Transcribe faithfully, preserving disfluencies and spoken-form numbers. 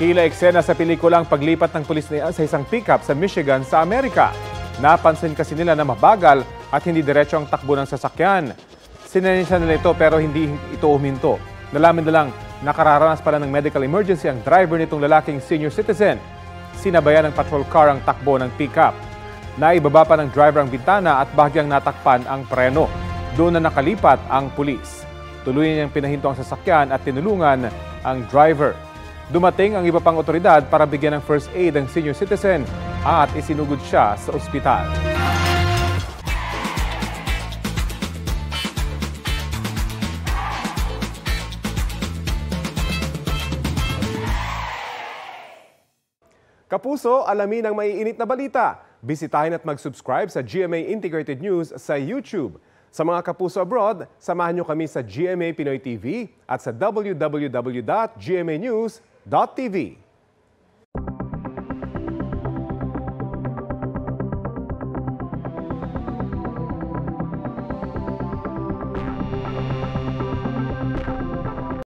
Tila eksena sa pelikulang paglipat ng pulis na sa isang pickup sa Michigan sa Amerika. Napansin kasi nila na mabagal at hindi diretso ang takbo ng sasakyan. Sinensya nila ito pero hindi ito huminto. Nalaman na lang nakararanas pala ng medical emergency ang driver nitong lalaking senior citizen. Sinabayan ng patrol car ang takbo ng pickup. Naibaba pa ng driver ang bintana at bahagyang natakpan ang preno. Doon na nakalipat ang pulis. Tuluyan niyang pinahinto ang sasakyan at tinulungan ang driver. Dumating ang iba pang otoridad para bigyan ng first aid ang senior citizen at isinugod siya sa ospital. Kapuso, alamin ang maiinit na balita. Bisitahin at mag-subscribe sa G M A Integrated News sa YouTube. Sa mga kapuso abroad, samahan niyo kami sa G M A Pinoy T V at sa w w w dot g m a news dot t v.